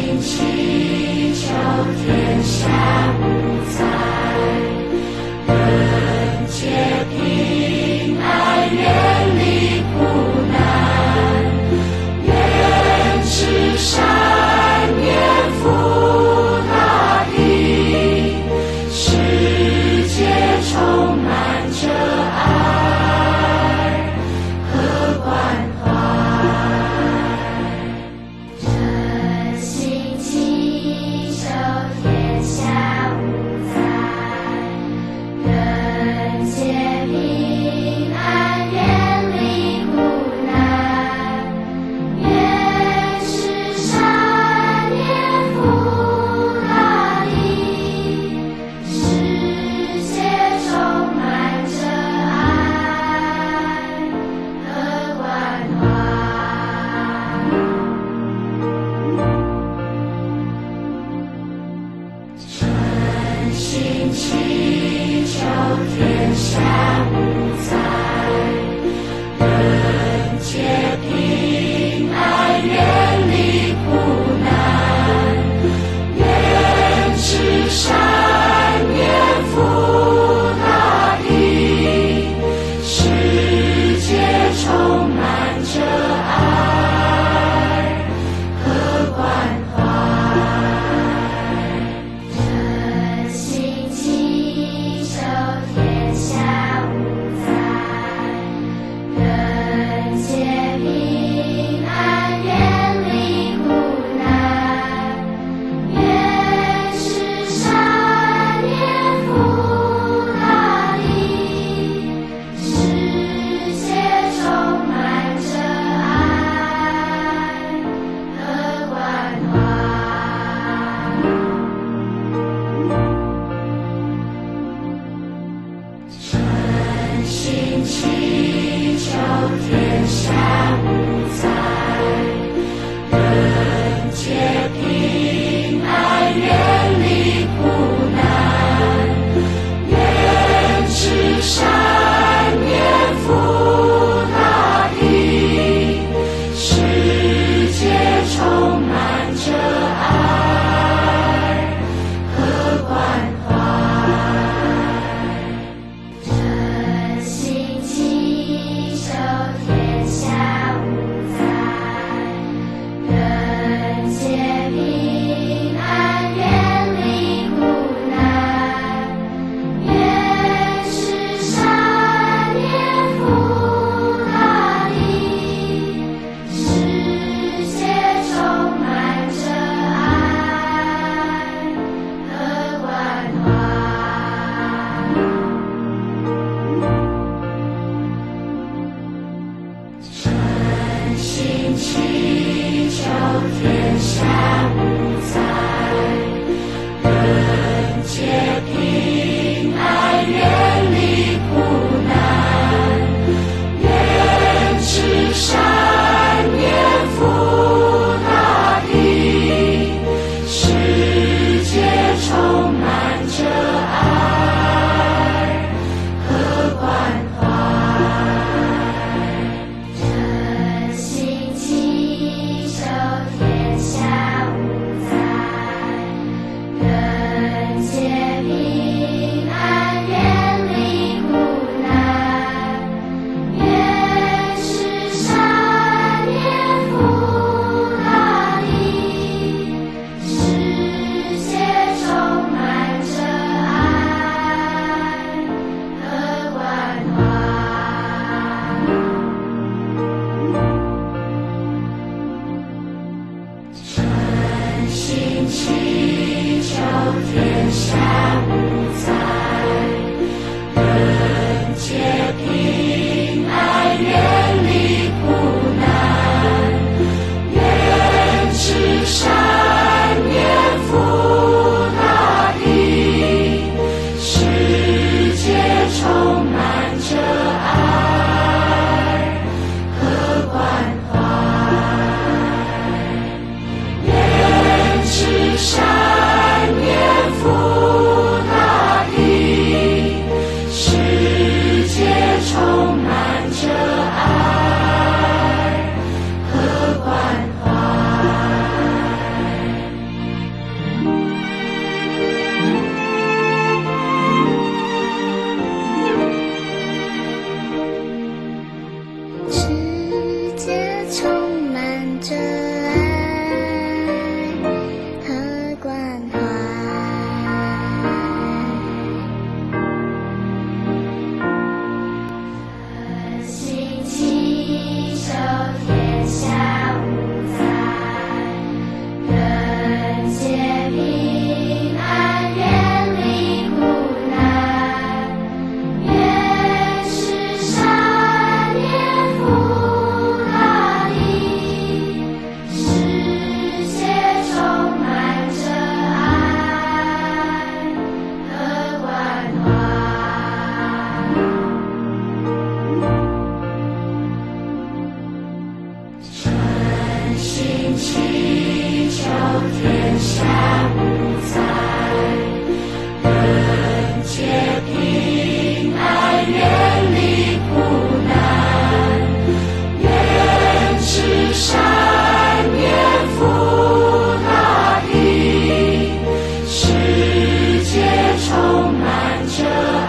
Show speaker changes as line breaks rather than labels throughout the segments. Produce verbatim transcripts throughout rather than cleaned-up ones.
祈求天下无灾，人皆平安，远离苦难，愿至善，愿福大地，世界充满着爱和关怀。真心祈求天下无灾，人皆平安，远离苦难，愿至善，愿福大地，世界充满着爱和关怀。真心祈求天下无灾，人皆平安，远离苦难，愿至善，愿福大地，世界充满着爱和关怀。真心祈求天下无灾，人皆平安，远离苦难，愿至善，愿福大地，世界充满着爱和关怀。真心祈求天下无灾，人皆平安，远离苦难，愿至善，愿福大地，世界充满着爱和关怀。真心祈求天下无灾，人皆平安，远离苦难，愿至善，愿福大地，世界充满着爱和关怀。真心祈求天下无灾，人皆平安，远离苦难，愿至善，愿福大地，世界充满着爱和关怀。真心祈求天下无灾，人皆平安，远离苦难，愿至善，愿福大地，世界充满着爱和关怀。真心祈求天下无灾，人皆平安，远离苦难，愿至善，愿福大地，世界充满着爱和关怀。愿至善，愿福大地， 下无灾，人皆平安，远离苦难，愿至善愿福大地，世界充满着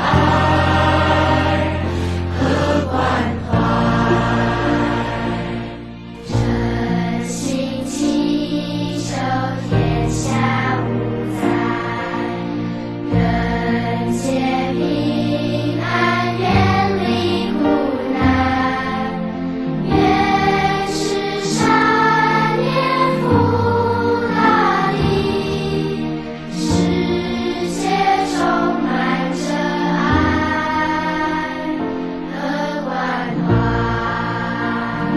爱和关怀，真心祈求天下无灾，人皆平安，远离苦难，愿至善愿福大地，世界充满着爱和关怀。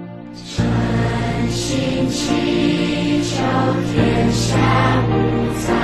真心祈求天下无灾。